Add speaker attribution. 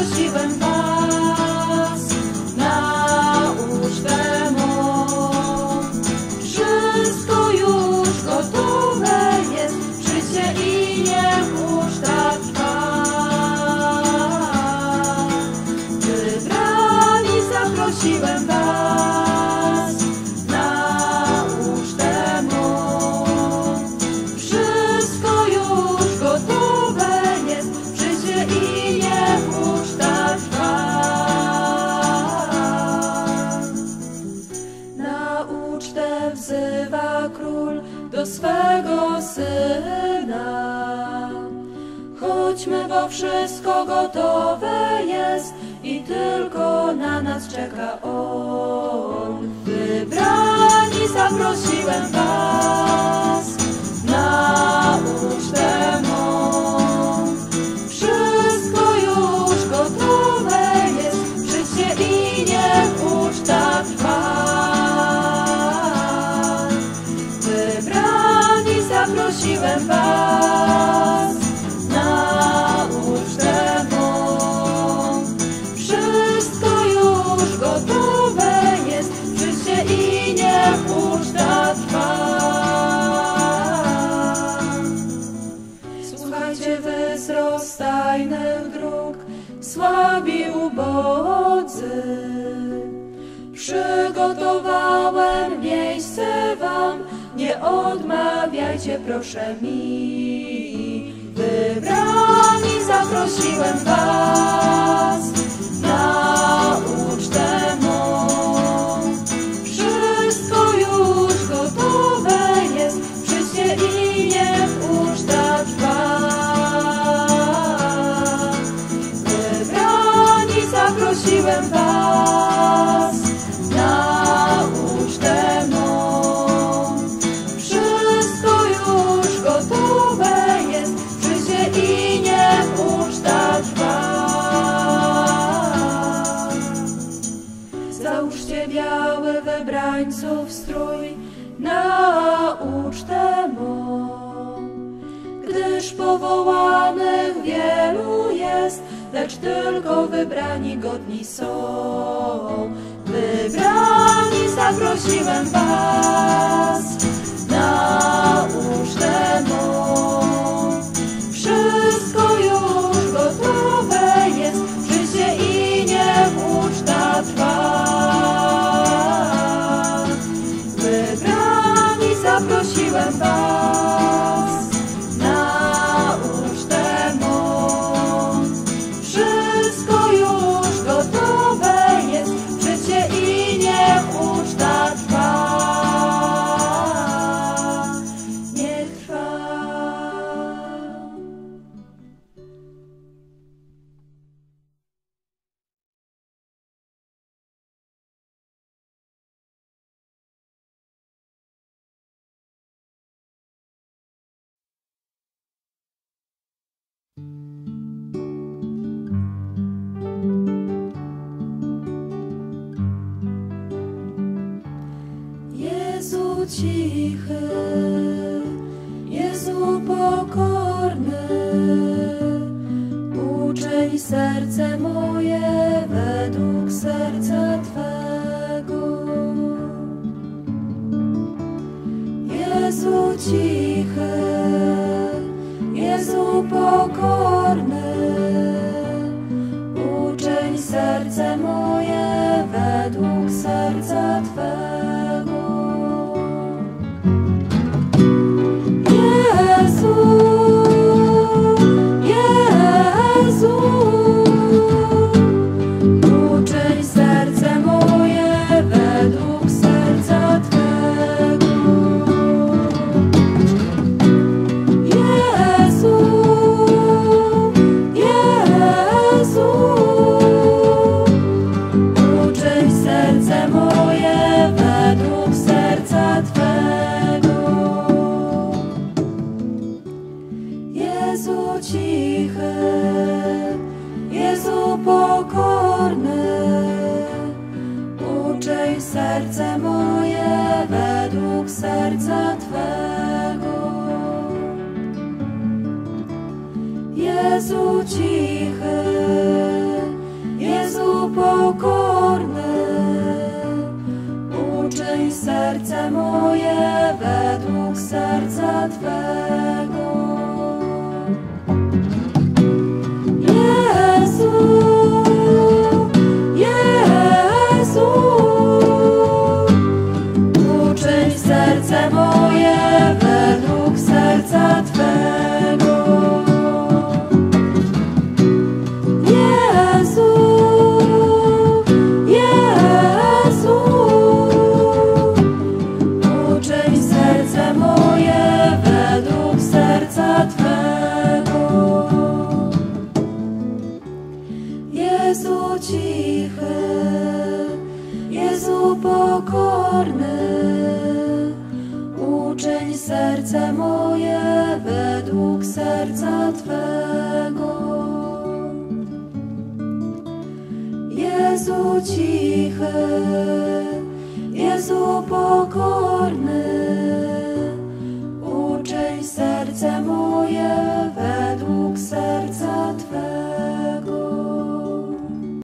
Speaker 1: zaprosiłem Was na ucztę mą. Wszystko już gotowe jest, przyjdźcie i niech uczta trwa. Wybrani zaprosiłem Was na ucztę mą. Wszystko już gotowe jest, przyjdźcie i niech uczta trwa. Na ucztę wzywa król do swego syna. Chodźmy, bo wszystko gotowe jest i tylko na nas czeka On. Wybrani zaprosiłem Was na ucztę mą. Wszystko już gotowe jest, przyjdźcie i niech uczta trwa. Wybrani zaprosiłem Was na ucztę mą. Wszystko już gotowe jest, przyjdźcie i niech uczta trwa. Słuchajcie wy z rozstajnych dróg, słabi ubodzy. Przygotowałem miejsce wam, nie odmawiajcie proszę mi. Wybrani zaprosiłem Was na ucztę mą. Wszystko już gotowe jest, przyjdźcie i niech uczta trwa. Wybrani zaprosiłem Was na ucztę mą. Wszystko już gotowe jest, przyjdźcie i niech uczta trwa. Załóżcie biały wybrańców strój na ucztę mą, gdyż powołanych wielu jest, lecz tylko wybrani godni są. Wybrani zaprosiłem Was na ucztę mą. Wszystko już gotowe jest, przyjdźcie i niech uczta trwa. Wybrani zaprosiłem Was na ucztę mą. Wszystko już gotowe jest, przyjdźcie i niech uczta trwa. Niech trwa. Jezu cichy, Jezu pokorny, uczyń serce moje według serca Twego. Jezu cichy, Jezu pokorny, uczyń serce moje według serca Twego. Uczyń serce moje według serca Twego. Jezu, Jezu, uczyń serce moje według serca Twego. Jezu cichy, Jezu pokorny, uczyń serce moje według serca Twego. Jezu cichy, pokorny, uczyń serce moje według serca Twego. Jezu, Jezu, uczyń serce moje według serca Twego. Jezu, Jezu, uczyń serce moje według serca Twego. Jezu cichy, Jezu pokorny, uczyń serce moje według serca Twego. Jezu cichy, Jezu pokorny,